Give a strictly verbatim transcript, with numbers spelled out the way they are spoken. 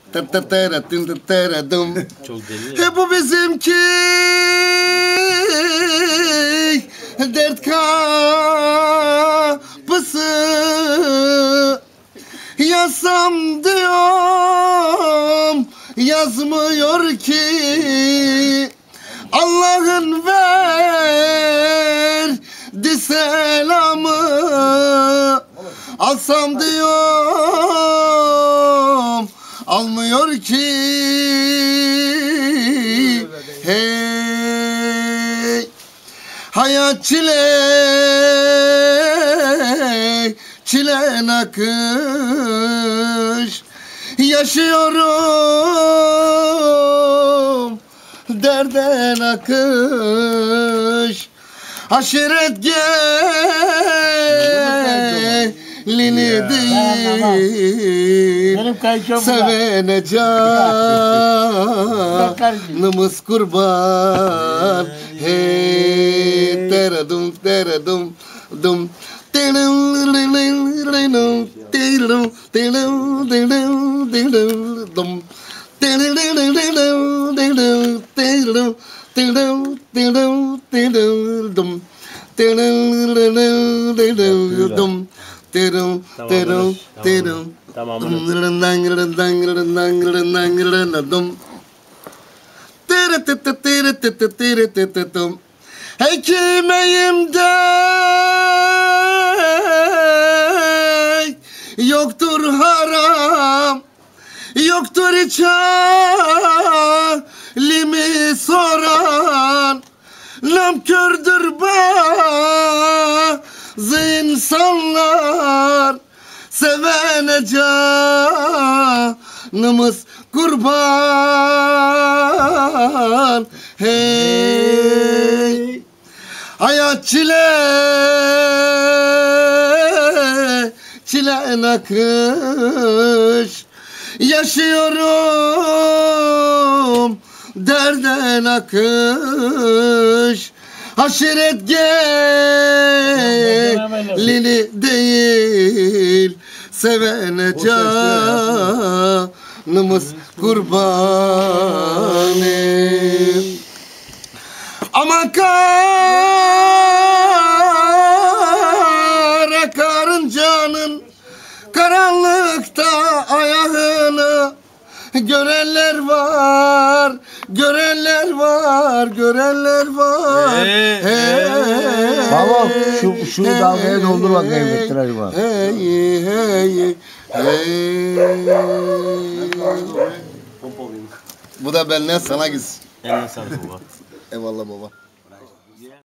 Çok deli. He bu bizimki dert kapısı. Yazsam diyorum yazmıyor ki. Allah'ın verdi selamı. Alsam diyorum almıyor ki. Hey, hayat çile, çile nakış. Yaşıyorum derden akış. Aşiret gelini değil, sevene canımız kurban. Hey, teradum teradum dum. Hekimeyimde yoktur haram, yoktur hiç halimi soran. Namkördür bazı insanlar, sevene canımız kurban. Hey, hayat çile, çile nakış. Yaşıyorum derden akış. Aşiret gelini değil, sevene canımız kurbanım. Aman kara karıncanın karanlıkta ayağını görenler var, görenler var, görenler var. Hey, hey, Baba şu şu dalgaya doldur bakayım Bektir bak. Hey, hey, hey. Bu da benden sana gitsin. Eline sağlık baba. Eyvallah baba.